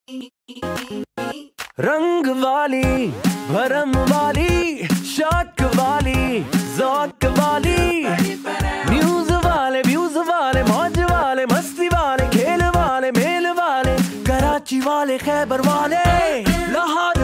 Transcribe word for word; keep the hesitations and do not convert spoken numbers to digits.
रंग वाली, भरम वाली, शौक वाली, ज़ौक वाली, न्यूज़ वाले, व्यूज़ वाले, मौज वाले, मस्ती वाले, खेल वाले, मेल वाले, कराची वाले, खैबर वाले, लाहौर